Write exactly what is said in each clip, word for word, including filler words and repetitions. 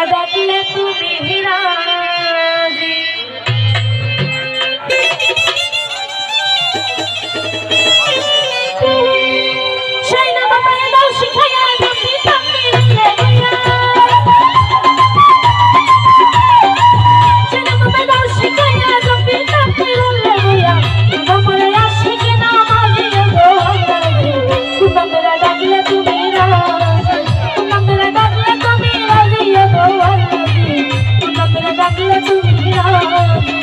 ডাকলে তুমি রাজি সেই না বাবায় দাও শিখাইয়া তুমি তুমি রলে গয়া সেই না বাবায় দাও শিখাইয়া তুমি তুমি রলে গয়া বাবারে আশিকে না মারিও গো তোমারে ডাকলে তুমি রাজি তোমারে ডাকলে তুমি রাজি গো তোমারে ডাকলে তুমি রাজি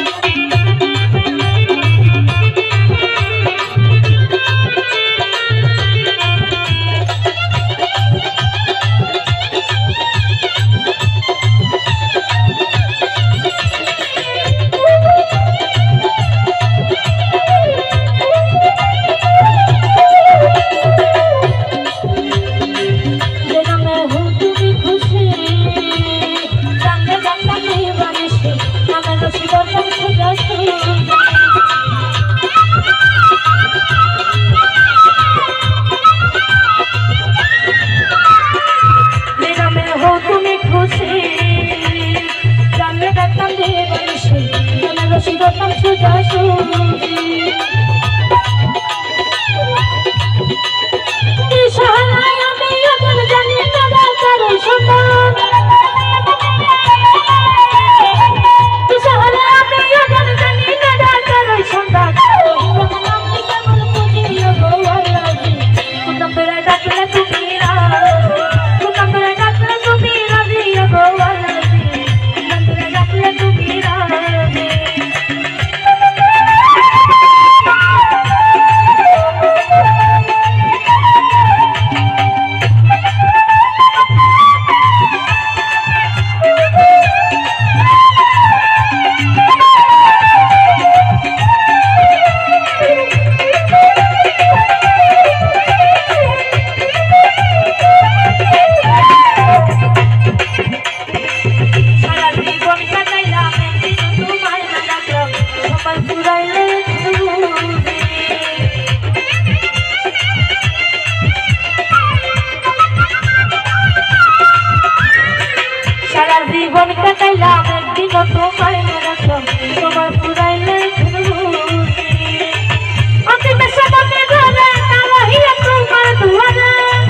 জীবন কাটাইলাম একদিন তোমায় রাখলাম তোমার পুরাইলে অন্তিমে সবাতে ঘরে নালাহিয়া তোমার দুয়ারে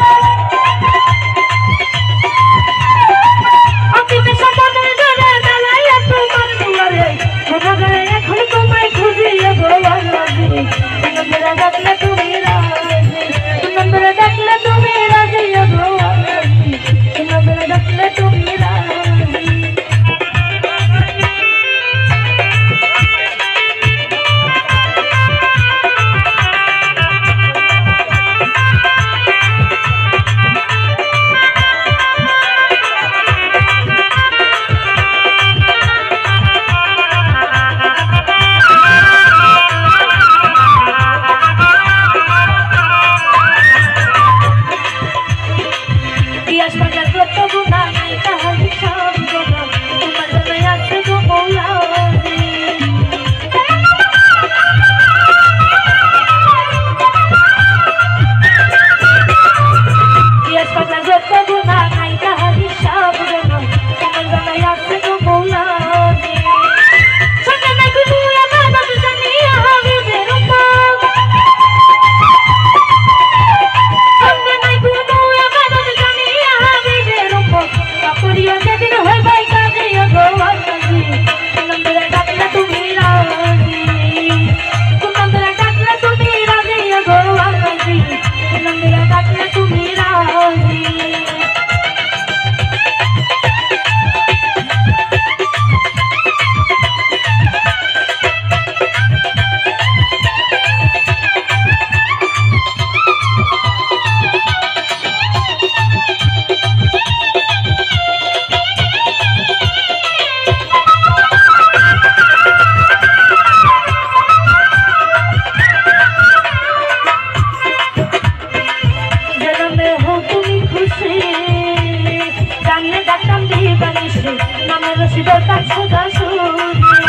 অন্তিমে সবাতে ঘরে নালাহিয়া তোমার দুয়ারে ঘরে এখন তোমায় খুঁজিয়ে গোয়ার রাজি নম্বরে ডাকলে তুমি রাজি নম্বরে ডাকলে তুমি রাজি গোয়ার রাজি নম্বরে ডাকলে তুমি রাজি নামের রশিদ কাছে